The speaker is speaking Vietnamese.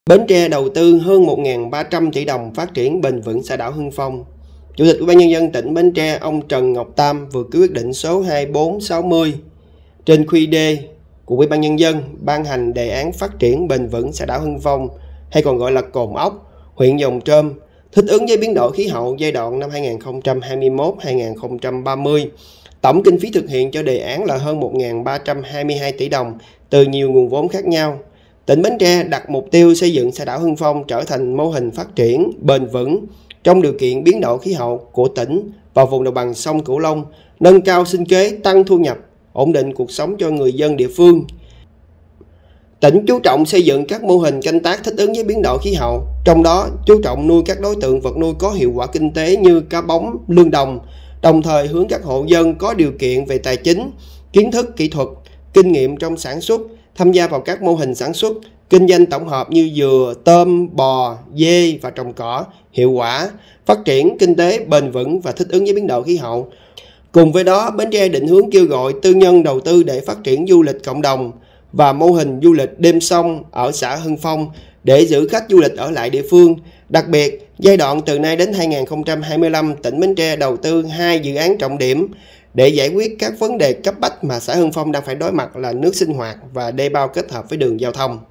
Bến Tre đầu tư hơn 1.300 tỷ đồng phát triển bền vững xã đảo Hưng Phong. Chủ tịch Ủy ban Nhân dân tỉnh Bến Tre ông Trần Ngọc Tam vừa ký quyết định số 2460 trên QĐ của Ủy ban Nhân dân ban hành đề án phát triển bền vững xã đảo Hưng Phong, hay còn gọi là Cồn Ốc, huyện Giồng Trôm, thích ứng với biến đổi khí hậu giai đoạn năm 2021-2030. Tổng kinh phí thực hiện cho đề án là hơn 1.322 tỷ đồng từ nhiều nguồn vốn khác nhau. Tỉnh Bến Tre đặt mục tiêu xây dựng xã đảo Hưng Phong trở thành mô hình phát triển bền vững trong điều kiện biến đổi khí hậu của tỉnh và vùng đồng bằng sông Cửu Long, nâng cao sinh kế, tăng thu nhập, ổn định cuộc sống cho người dân địa phương. Tỉnh chú trọng xây dựng các mô hình canh tác thích ứng với biến đổi khí hậu, trong đó chú trọng nuôi các đối tượng vật nuôi có hiệu quả kinh tế như cá bống, lương đồng, đồng thời hướng các hộ dân có điều kiện về tài chính, kiến thức kỹ thuật, kinh nghiệm trong sản xuất, tham gia vào các mô hình sản xuất, kinh doanh tổng hợp như dừa, tôm, bò, dê và trồng cỏ hiệu quả, phát triển kinh tế bền vững và thích ứng với biến đổi khí hậu. Cùng với đó, Bến Tre định hướng kêu gọi tư nhân đầu tư để phát triển du lịch cộng đồng và mô hình du lịch đêm sông ở xã Hưng Phong để giữ khách du lịch ở lại địa phương. Đặc biệt, giai đoạn từ nay đến 2025, tỉnh Bến Tre đầu tư 2 dự án trọng điểm để giải quyết các vấn đề cấp bách mà xã Hưng Phong đang phải đối mặt là nước sinh hoạt và đê bao kết hợp với đường giao thông.